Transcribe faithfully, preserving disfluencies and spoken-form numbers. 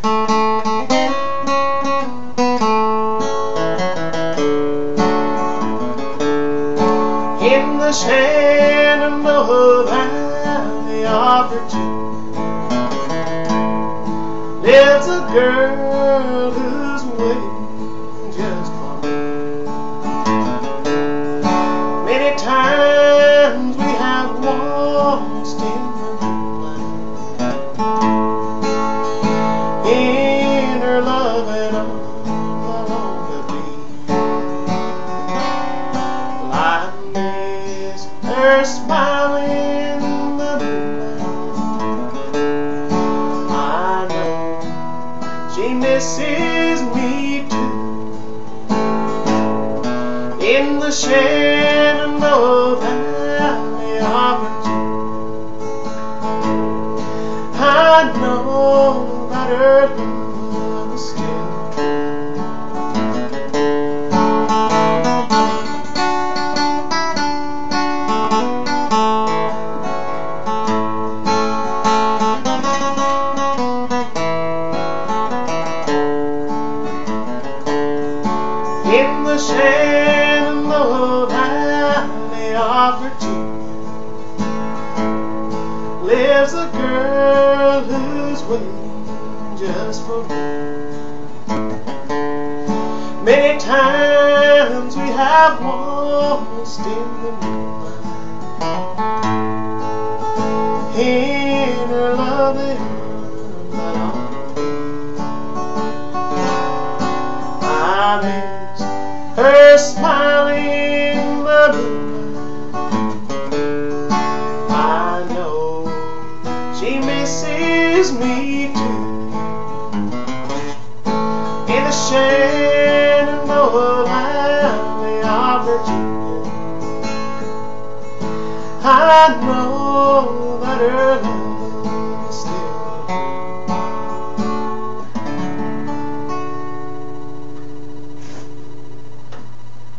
In the Shenandoah Valley of Virginia lives a girl who's waiting just for me. Many times we have waltzed in the moonlight, in her loving arms along the beach. I miss her smile in the moonlight. I know she misses me too. In the Shenandoah Valley of Virginia, I know that her love is still true. In the Shenandoah Valley of Virginia lives a girl who's waiting just for me. Many times we have waltzed in the moonlight, in her loving arms along the beach. I miss her smiling in the moonlight. I know she misses me too. In the Shenandoah Valley of Virginia, I know that her love